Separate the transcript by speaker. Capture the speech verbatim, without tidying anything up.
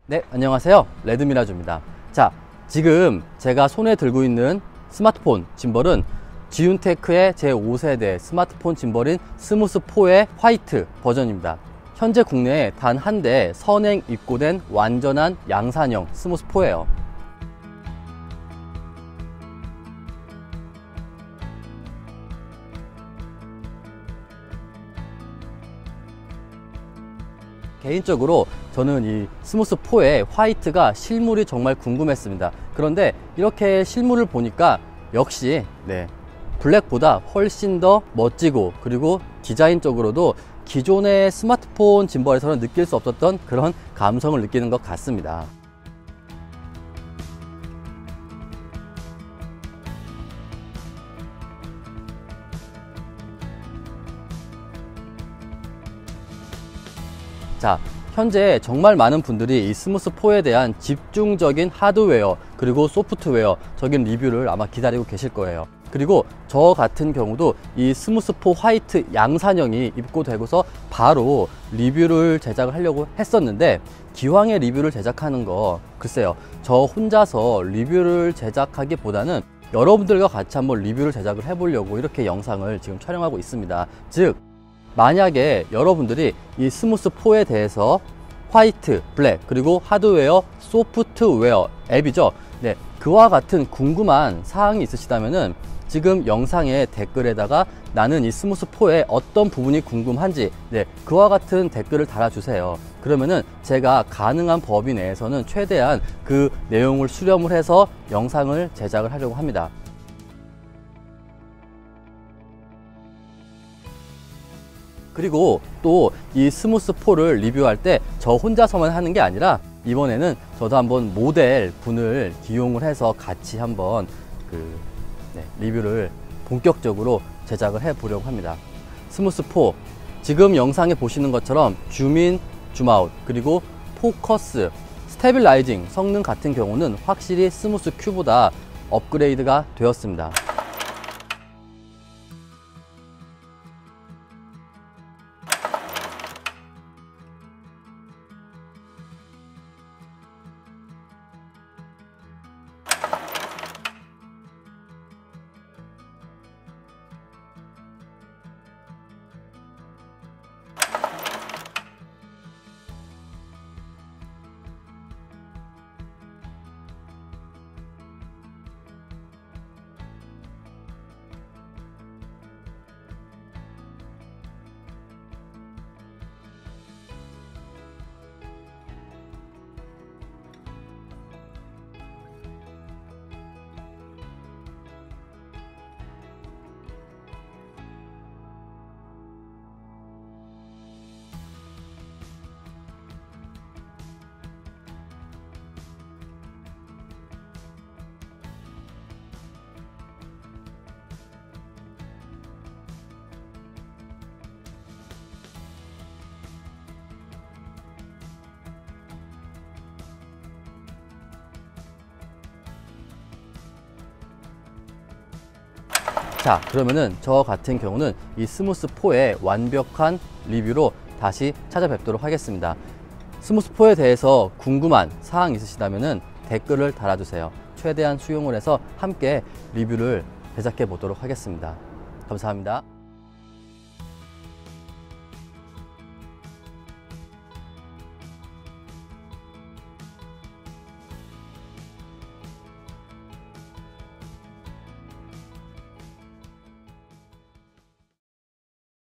Speaker 1: 네, 안녕하세요. 레드미라주입니다. 자, 지금 제가 손에 들고 있는 스마트폰 짐벌은 지윤테크의 제오 세대 스마트폰 짐벌인 스무스포의 화이트 버전입니다. 현재 국내에 단 한 대 선행 입고된 완전한 양산형 스무스포예요. 개인적으로 저는 이 스무스포의 화이트가 실물이 정말 궁금했습니다. 그런데 이렇게 실물을 보니까 역시 네, 블랙보다 훨씬 더 멋지고, 그리고 디자인적으로도 기존의 스마트폰 짐벌에서는 느낄 수 없었던 그런 감성을 느끼는 것 같습니다. 자, 현재 정말 많은 분들이 이 스무스포에 대한 집중적인 하드웨어 그리고 소프트웨어적인 리뷰를 아마 기다리고 계실 거예요. 그리고 저 같은 경우도 이 스무스포 화이트 양산형이 입고되고서 바로 리뷰를 제작을 하려고 했었는데, 기왕에 리뷰를 제작하는 거 글쎄요, 저 혼자서 리뷰를 제작하기보다는 여러분들과 같이 한번 리뷰를 제작을 해보려고 이렇게 영상을 지금 촬영하고 있습니다. 즉, 만약에 여러분들이 이 스무스포에 대해서 화이트, 블랙, 그리고 하드웨어, 소프트웨어 앱이죠. 네, 그와 같은 궁금한 사항이 있으시다면은 지금 영상의 댓글에다가 나는 이 스무스포의 어떤 부분이 궁금한지, 네, 그와 같은 댓글을 달아주세요. 그러면은 제가 가능한 범위 내에서는 최대한 그 내용을 수렴을 해서 영상을 제작을 하려고 합니다. 그리고 또 이 스무스포를 리뷰할 때 저 혼자서만 하는 게 아니라 이번에는 저도 한번 모델 분을 기용을 해서 같이 한번 그 네, 리뷰를 본격적으로 제작을 해 보려고 합니다. 스무스포, 지금 영상에 보시는 것처럼 줌인, 줌아웃, 그리고 포커스, 스테빌라이징 성능 같은 경우는 확실히 스무스 큐보다 업그레이드가 되었습니다. 자, 그러면은 저 같은 경우는 이 스무스포의 완벽한 리뷰로 다시 찾아뵙도록 하겠습니다. 스무스포에 대해서 궁금한 사항 있으시다면은 댓글을 달아주세요. 최대한 수용을 해서 함께 리뷰를 제작해 보도록 하겠습니다. 감사합니다.